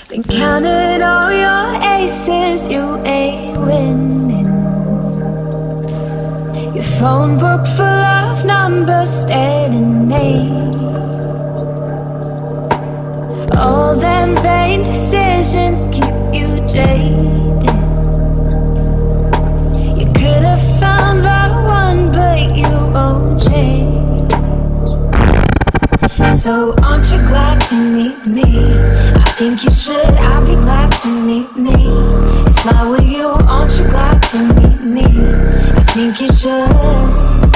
Been counting all your aces, you ain't winning. Your phone book full of numbers, stating names. All them vain decisions keep you jaded. You could have found the one, but you won't change. So aren't you glad to meet me? I think you should, I'll be glad to meet me. If I were you, aren't you glad to meet me? I think you should.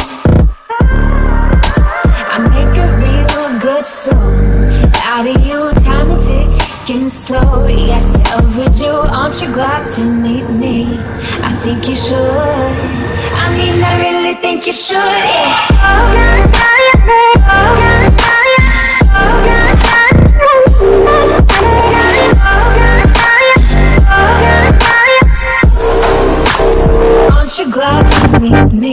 I make a real good song out of you, time is ticking slow. Yes, you're overdue, aren't you glad to meet me? I think you should. I mean, I really think you should, yeah. Aren't you glad to meet me?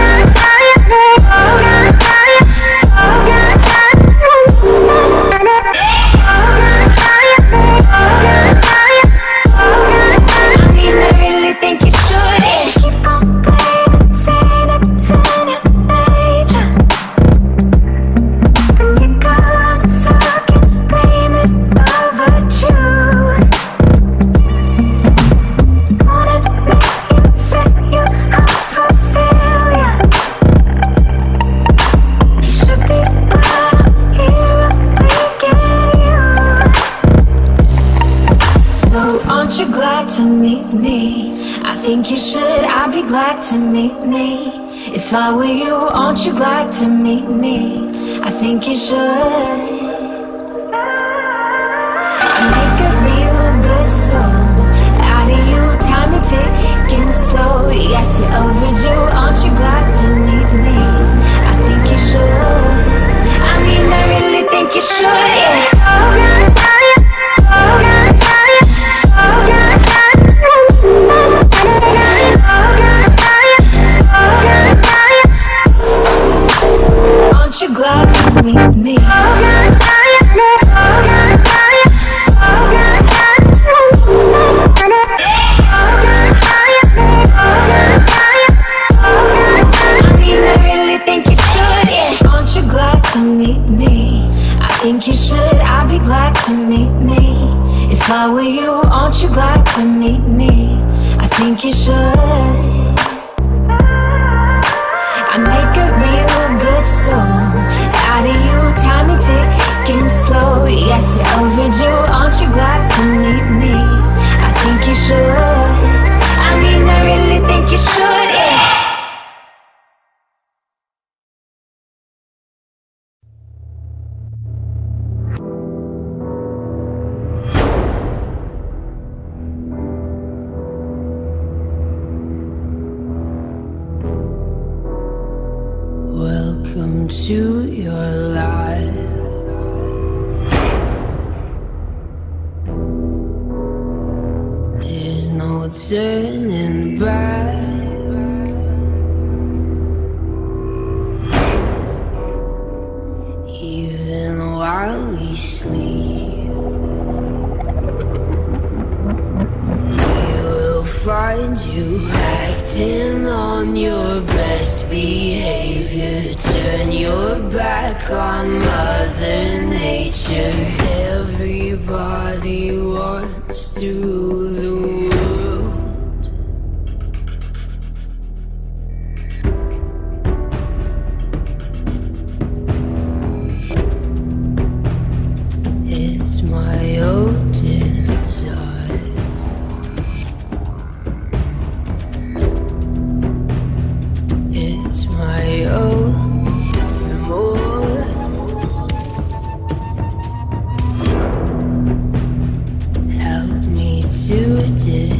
Aren't you glad to meet me? I think you should, I'll be glad to meet me. If I were you, aren't you glad to meet me? I think you should. I make a real good song out of you, time is ticking slow. Yes, you're overdue, aren't you glad to meet me? I think you should. I mean, I really think you should, yeah. Aren't you glad to meet me? Aren't you glad to meet me? I think you should, I'll be glad to meet me. If I were you, aren't you glad to meet me? I think you should. I make a real good song out of you, time is ticking slow. Yes, you're overdue, aren't you glad to meet me? I think you should. I mean, I really think you should, yeah. Welcome to your life. There's no turning back. Even while we sleep, we will find you acting on your best behavior. Turn your back on Mother Nature. Everybody wants to rule the world. It's my own desire. It's my own remorse. Help me to